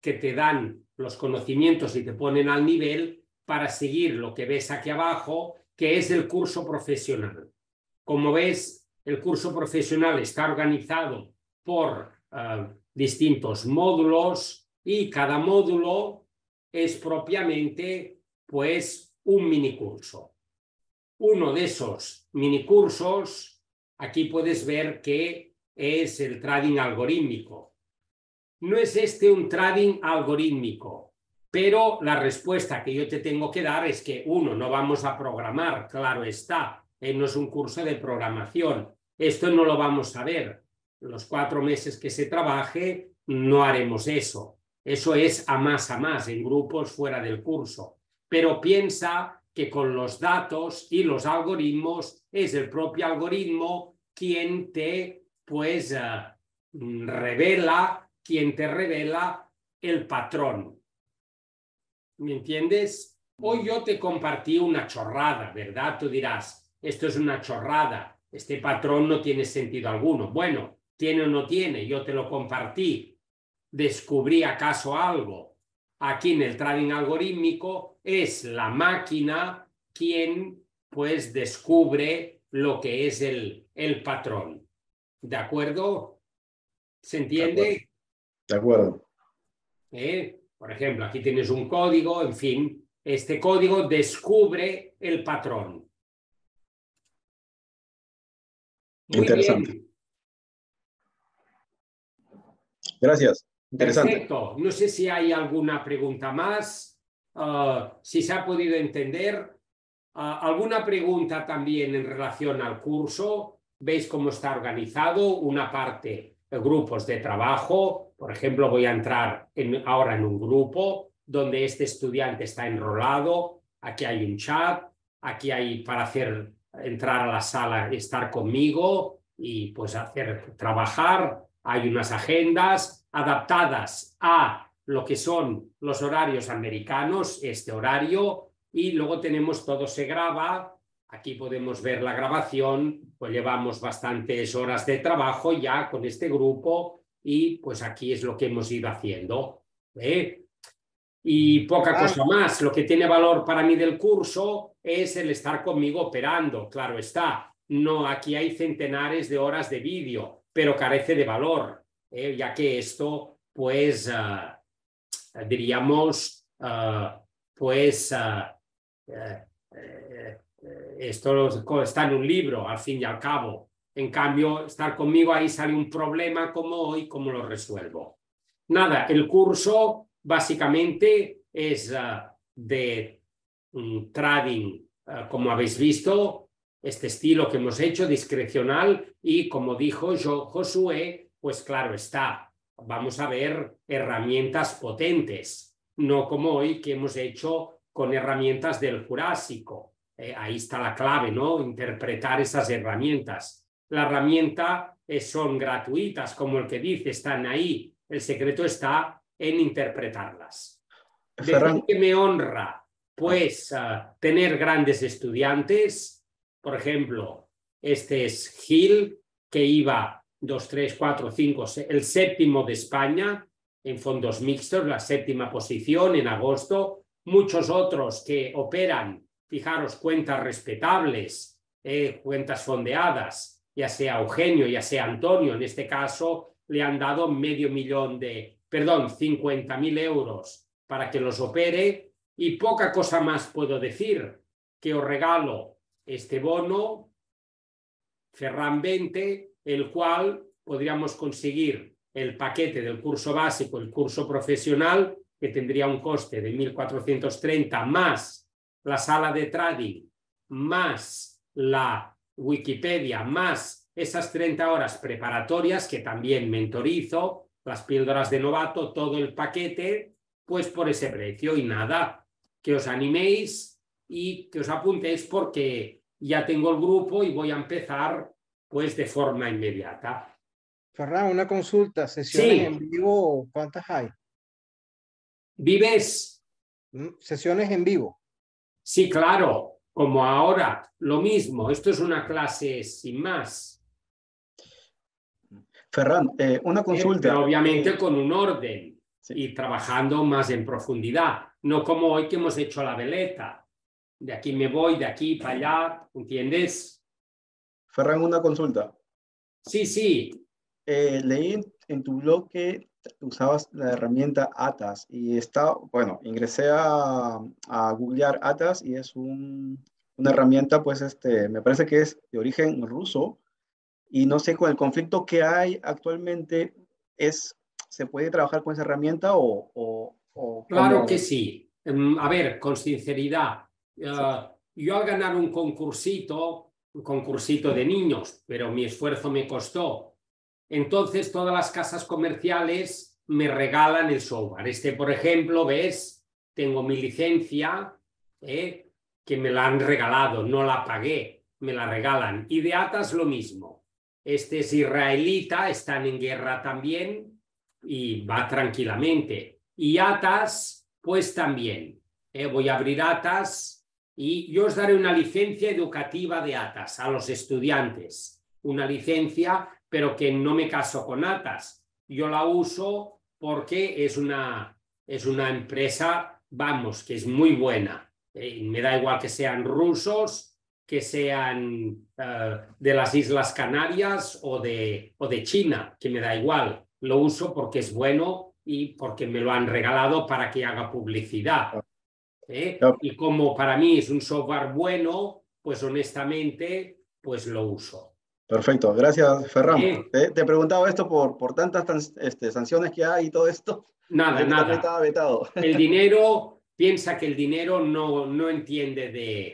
que te dan los conocimientos y te ponen al nivel para seguir lo que ves aquí abajo, que es el curso profesional. Como ves, el curso profesional está organizado por distintos módulos y cada módulo es propiamente pues un minicurso. Uno de esos minicursos, aquí puedes ver que es el trading algorítmico. No es este un trading algorítmico, pero la respuesta que yo te tengo que dar es que, uno, no vamos a programar, claro está, no es un curso de programación. Esto no lo vamos a ver. Los 4 meses que se trabaje no haremos eso. Eso es a más, en grupos fuera del curso. Pero piensa que con los datos y los algoritmos es el propio algoritmo quien te pues revela el patrón. ¿Me entiendes? Hoy yo te compartí una chorrada, ¿verdad? Tú dirás, esto es una chorrada, este patrón no tiene sentido alguno. Bueno, tiene o no tiene, yo te lo compartí. ¿Descubrí acaso algo? Aquí en el trading algorítmico es la máquina quien pues descubre lo que es el patrón. ¿De acuerdo? ¿Se entiende? De acuerdo. Por ejemplo, aquí tienes un código, en fin, este código descubre el patrón. Muy Interesante. bien. Gracias. Interesante. Perfecto. No sé si hay alguna pregunta más, si se ha podido entender. ¿Alguna pregunta también en relación al curso? ¿Veis cómo está organizado? Una parte de grupos de trabajo. Por ejemplo, voy a entrar ahora en un grupo donde este estudiante está enrolado. Aquí hay un chat. Aquí hay para entrar a la sala, estar conmigo y pues trabajar. Hay unas agendas adaptadas a lo que son los horarios americanos, este horario, y luego tenemos todo se graba. Aquí podemos ver la grabación, pues llevamos bastantes horas de trabajo ya con este grupo y pues aquí es lo que hemos ido haciendo. Y poca cosa más. Lo que tiene valor para mí del curso es el estar conmigo operando, claro está. No, aquí hay centenares de horas de vídeo, pero carece de valor, ya que esto, pues, diríamos, esto está en un libro, al fin y al cabo. En cambio, estar conmigo ahí sale un problema como hoy, ¿cómo lo resuelvo? Nada, el curso básicamente es de trading, como habéis visto, este estilo que hemos hecho, discrecional, y como dijo Josué, pues claro está, vamos a ver herramientas potentes, no como hoy que hemos hecho con herramientas del Jurásico. Ahí está la clave, ¿no? Interpretar esas herramientas. La herramienta son gratuitas, como el que dice, están ahí. El secreto está en interpretarlas. Decir que me honra, pues, tener grandes estudiantes. Por ejemplo, este es Gil, que iba 2, 3, 4, 5, el 7º de España en fondos mixtos, la 7ª posición en agosto. Muchos otros que operan, fijaros, cuentas respetables, cuentas fondeadas, ya sea Eugenio, ya sea Antonio, en este caso le han dado 50.000 euros para que los opere, y poca cosa más puedo decir, que os regalo este bono Ferran 20, el cual podríamos conseguir el paquete del curso básico, el curso profesional, que tendría un coste de 1.430, más la sala de trading, más la Wikipedia, más esas 30 horas preparatorias que también mentorizo, las píldoras de novato, todo el paquete, pues por ese precio. Y nada, que os animéis y que os apuntéis, porque ya tengo el grupo y voy a empezar pues de forma inmediata. Ferran, una consulta, sesiones en vivo, ¿cuántas hay? ¿Vives? Sesiones en vivo. Sí, claro, como ahora, lo mismo. Esto es una clase sin más. Ferran, una consulta. Pero obviamente con un orden. y trabajando más en profundidad. No como hoy que hemos hecho la veleta. De aquí me voy, de aquí para allá, ¿entiendes? Ferran, una consulta. Sí, sí. Leí en tu blog que usabas la herramienta Atas y bueno, ingresé a googlear Atas y es una herramienta, pues, me parece que es de origen ruso y no sé con el conflicto que hay actualmente, ¿se puede trabajar con esa herramienta o Claro cómo? que sí. A ver, con sinceridad, yo al ganar un concursito de niños, pero mi esfuerzo me costó. Entonces todas las casas comerciales me regalan el software. Por ejemplo, ves, tengo mi licencia, que me la han regalado, no la pagué, me la regalan. Y de Atas lo mismo. Este es israelita, están en guerra también y va tranquilamente. Y Atas, pues también. Voy a abrir Atas y yo os daré una licencia educativa de Atas a los estudiantes. Una licencia, pero que no me caso con Atas. Yo la uso porque es una empresa, vamos, que es muy buena. Me da igual que sean rusos, que sean de las Islas Canarias o de China, que me da igual. Lo uso porque es bueno y porque me lo han regalado para que haga publicidad. Y como para mí es un software bueno, pues honestamente, pues lo uso. Perfecto, gracias, Ferran. Te preguntaba esto por tantas sanciones que hay y todo esto. Nada. También estaba vetado. El dinero, piensa que el dinero no entiende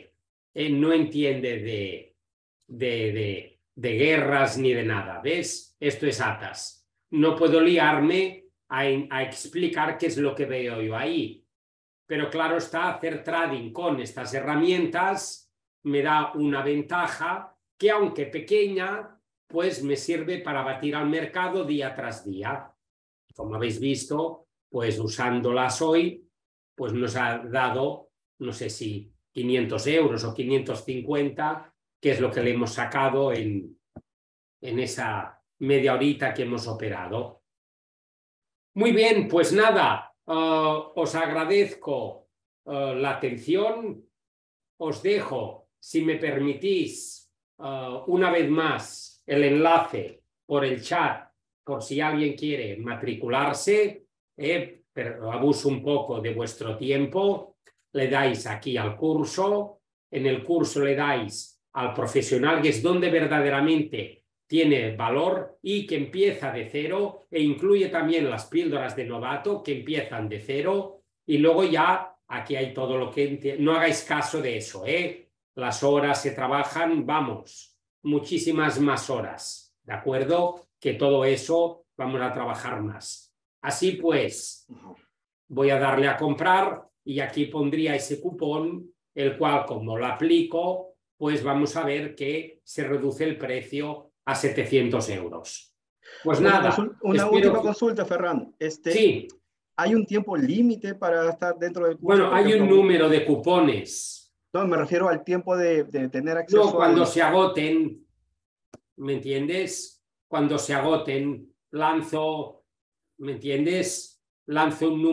de guerras ni de nada. ¿Ves? Esto es Atas. No puedo liarme a explicar qué es lo que veo yo ahí. Pero claro está, hacer trading con estas herramientas me da una ventaja que, aunque pequeña, pues me sirve para batir al mercado día tras día. Como habéis visto, pues usándolas hoy, pues nos ha dado, no sé si 500 euros o 550, que es lo que le hemos sacado en esa media horita que hemos operado. Muy bien, pues nada, os agradezco la atención. Os dejo, si me permitís, una vez más el por el chat, por si alguien quiere matricularse, pero abuso un poco de vuestro tiempo. Le dais aquí al curso, en el curso le dais al profesional, que es donde verdaderamente tiene valor y que empieza de cero, e incluye también las píldoras de novato que empiezan de cero, y luego ya aquí hay todo lo que... No hagáis caso de eso, las horas se trabajan, vamos, muchísimas más horas, ¿de acuerdo? Que todo eso vamos a trabajar más. Así pues, voy a darle a comprar y aquí pondría ese cupón, el cual, como lo aplico, pues vamos a ver que se reduce el precio a 700 euros. Pues nada. Una última consulta, Ferran. Sí. ¿Hay un tiempo límite para estar dentro del curso? Bueno, hay un número de cupones. No, me refiero al tiempo de tener acceso. No, cuando se agoten, ¿me entiendes? Cuando se agoten, lanzo, ¿me entiendes? Lanzo un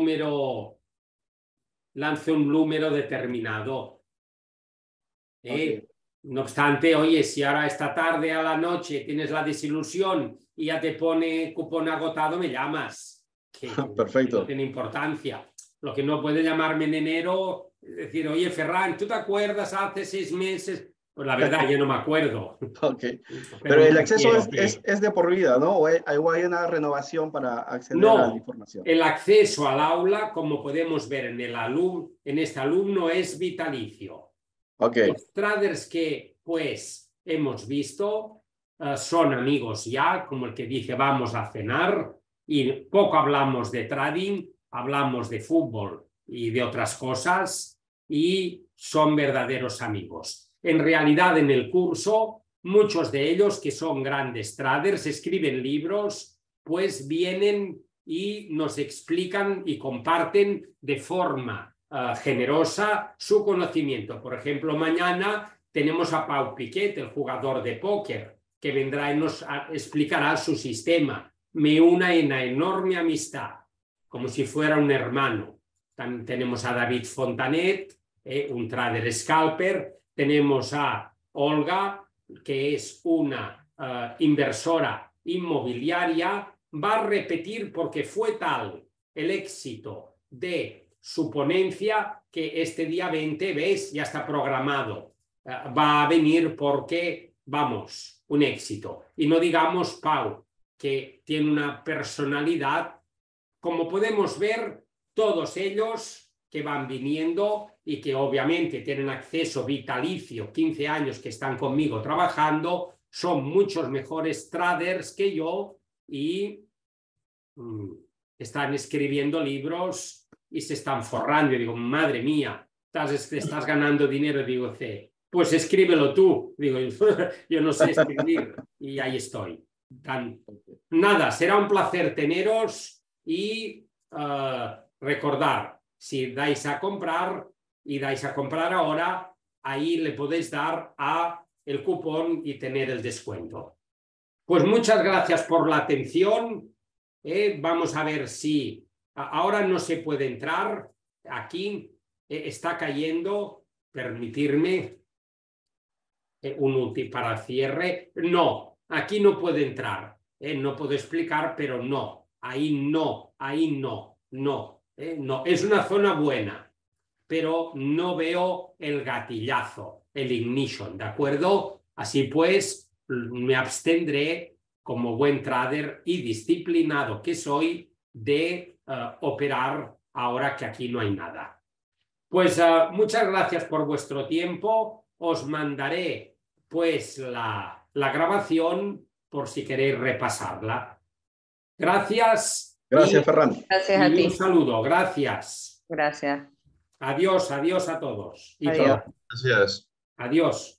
número determinado. Okay. No obstante, oye, si ahora esta tarde a la noche tienes la desilusión y ya te pone cupón agotado, me llamas. Perfecto. Que no tiene importancia. Lo que no puede llamarme en enero, es decir, oye, Ferran, ¿tú te acuerdas hace 6 meses? Pues la verdad, yo no me acuerdo. Okay. Pero el acceso es de por vida, ¿no? ¿O hay una renovación para acceder a la información? El acceso al aula, como podemos ver en este alumno, es vitalicio. Okay. Los traders que, pues, hemos visto son amigos ya, como el que dice vamos a cenar, y poco hablamos de trading, hablamos de fútbol y de otras cosas, y son verdaderos amigos. En realidad, en el curso, muchos de ellos que son grandes traders, escriben libros, pues vienen y nos explican y comparten de forma generosa su conocimiento. Por ejemplo, mañana tenemos a Pau Piquet, el jugador de póker, que vendrá y nos explicará su sistema. Me une una enorme amistad. como si fuera un hermano. También tenemos a David Fontanet, un trader scalper. Tenemos a Olga, que es una inversora inmobiliaria. Va a repetir porque fue tal el éxito de su ponencia que este día 20, ¿ves? Ya está programado. Va a venir porque, vamos, un éxito. Y no digamos Pau, que tiene una personalidad, como podemos ver, todos ellos que van viniendo y que obviamente tienen acceso vitalicio, 15 años que están conmigo trabajando, son muchos mejores traders que yo y están escribiendo libros y se están forrando. Yo digo, madre mía, estás ganando dinero. Digo, pues escríbelo tú. Digo, yo no sé escribir y ahí estoy. Nada, será un placer teneros y recordar, si dais a comprar y dais a comprar ahora, ahí le podéis dar a el cupón y tener el descuento. Pues muchas gracias por la atención. Vamos a ver si ahora no se puede entrar. Aquí está cayendo, permitirme un útil para el cierre. No, aquí no puede entrar. No puedo explicar, pero no. Ahí no, no. Es una zona buena, pero no veo el gatillazo, el ignition, ¿de acuerdo? Así pues, me abstendré como buen trader y disciplinado que soy de operar ahora que aquí no hay nada. Pues muchas gracias por vuestro tiempo. Os mandaré pues la grabación por si queréis repasarla. Gracias. Gracias, Ferran. Gracias a ti. Un saludo. Gracias. Gracias. Adiós, adiós a todos. Adiós. Gracias. Adiós.